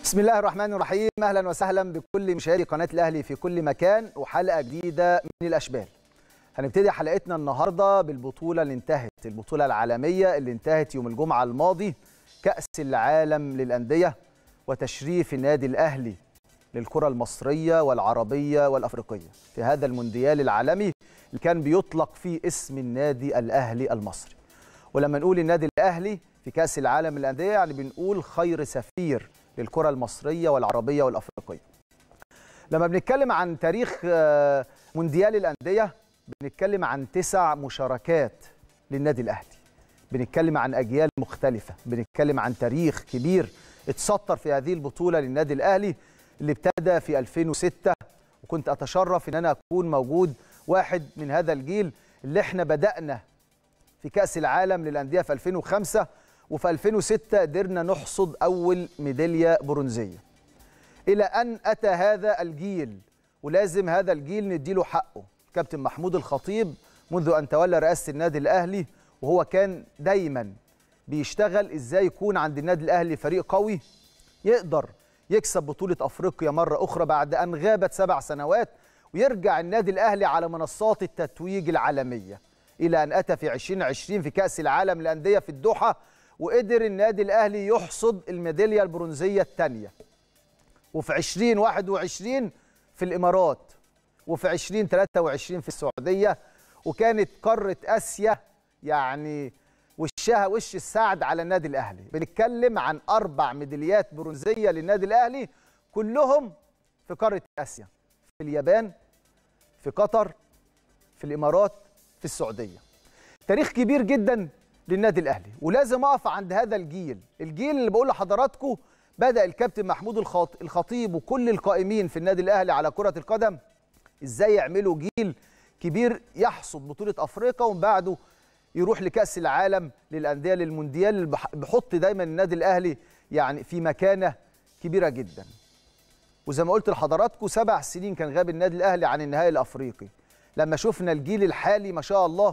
بسم الله الرحمن الرحيم. اهلا وسهلا بكل مشاهدي قناه الاهلي في كل مكان وحلقه جديده من الاشبال. هنبتدي حلقتنا النهارده بالبطوله اللي انتهت، البطوله العالميه اللي انتهت يوم الجمعه الماضي، كاس العالم للانديه وتشريف النادي الاهلي للكره المصريه والعربيه والافريقيه في هذا المونديال العالمي اللي كان بيطلق فيه اسم النادي الاهلي المصري. ولما نقول النادي الاهلي في كاس العالم للانديه يعني بنقول خير سفير للكرة المصرية والعربية والأفريقية. لما بنتكلم عن تاريخ مونديال الأندية بنتكلم عن 9 مشاركات للنادي الأهلي، بنتكلم عن أجيال مختلفة، بنتكلم عن تاريخ كبير اتسطر في هذه البطولة للنادي الأهلي اللي ابتدى في 2006، وكنت أتشرف إن أنا أكون موجود واحد من هذا الجيل اللي احنا بدأنا في كأس العالم للأندية في 2005، وفي 2006 قدرنا نحصد أول ميدالية برونزية. إلى أن أتى هذا الجيل، ولازم هذا الجيل نديله حقه، كابتن محمود الخطيب منذ أن تولى رئاسة النادي الأهلي، وهو كان دايما بيشتغل إزاي يكون عند النادي الأهلي فريق قوي يقدر يكسب بطولة أفريقيا مرة أخرى بعد أن غابت 7 سنوات، ويرجع النادي الأهلي على منصات التتويج العالمية، إلى أن أتى في 2020 في كأس العالم للأندية في الدوحة، وقدر النادي الأهلي يحصد الميدالية البرونزية الثانية. وفي 2021 في الإمارات، وفي 2023 في السعودية، وكانت قارة آسيا يعني وشها وش السعد على النادي الأهلي. بنتكلم عن 4 ميداليات برونزية للنادي الأهلي كلهم في قارة آسيا، في اليابان، في قطر، في الإمارات، في السعودية. تاريخ كبير جدا للنادي الأهلي، ولازم أقف عند هذا الجيل اللي بقول لحضراتكم بدأ الكابتن محمود الخطيب وكل القائمين في النادي الأهلي على كرة القدم إزاي يعملوا جيل كبير يحصد بطولة أفريقيا ومن بعده يروح لكأس العالم للأندية للمونديال، اللي بحط دايما النادي الأهلي يعني في مكانة كبيرة جدا. وزي ما قلت لحضراتكم 7 سنين كان غاب النادي الأهلي عن النهائي الأفريقي. لما شفنا الجيل الحالي ما شاء الله،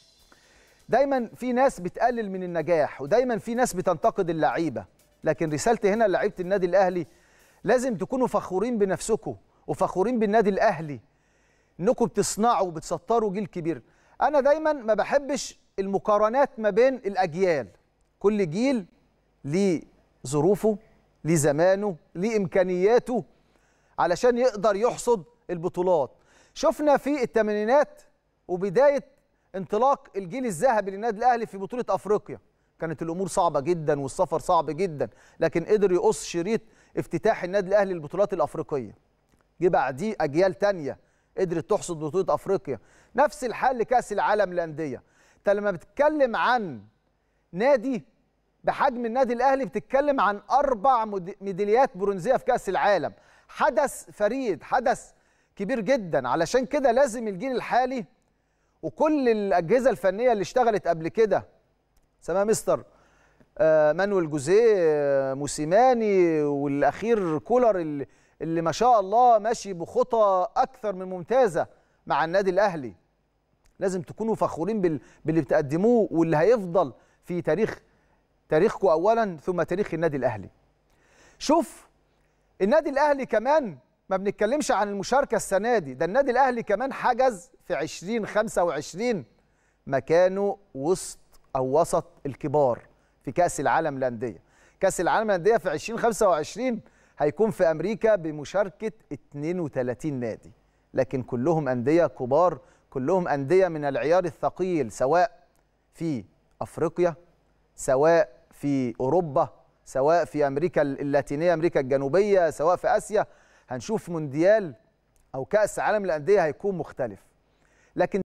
دايما في ناس بتقلل من النجاح ودايما في ناس بتنتقد اللعيبه، لكن رسالتي هنا لعيبه النادي الاهلي لازم تكونوا فخورين بنفسكم وفخورين بالنادي الاهلي انكم بتصنعوا وبتسطروا جيل كبير. انا دايما ما بحبش المقارنات ما بين الاجيال، كل جيل ليه ظروفه، ليه زمانه، ليه امكانياته علشان يقدر يحصد البطولات. شفنا في الثمانينات وبدايه انطلاق الجيل الذهبي للنادي الاهلي في بطوله افريقيا، كانت الامور صعبه جدا والسفر صعب جدا، لكن قدر يقص شريط افتتاح النادي الاهلي للبطولات الافريقيه. جه بعديه اجيال ثانيه قدرت تحصد بطوله افريقيا. نفس الحال لكاس العالم للانديه. انت لما بتتكلم عن نادي بحجم النادي الاهلي بتتكلم عن 4 ميداليات برونزيه في كاس العالم، حدث فريد، حدث كبير جدا. علشان كده لازم الجيل الحالي وكل الأجهزة الفنية اللي اشتغلت قبل كده، سواء مستر مانويل جوزيه، موسيماني، والأخير كولر اللي ما شاء الله ماشي بخطى أكثر من ممتازة مع النادي الأهلي، لازم تكونوا فخورين باللي بتقدموه واللي هيفضل في تاريخكم أولا ثم تاريخ النادي الأهلي. شوف النادي الأهلي كمان ما بنتكلمش عن المشاركة السنة دي، ده النادي الأهلي كمان حجز في 2025 مكانه وسط الكبار في كأس العالم للأندية. كأس العالم للأندية في 2025 هيكون في أمريكا بمشاركة 32 نادي، لكن كلهم أندية كبار، كلهم أندية من العيار الثقيل، سواء في أفريقيا، سواء في أوروبا، سواء في أمريكا اللاتينية، أمريكا الجنوبية، سواء في آسيا. هنشوف مونديال أو كأس عالم الأندية هيكون مختلف. لكن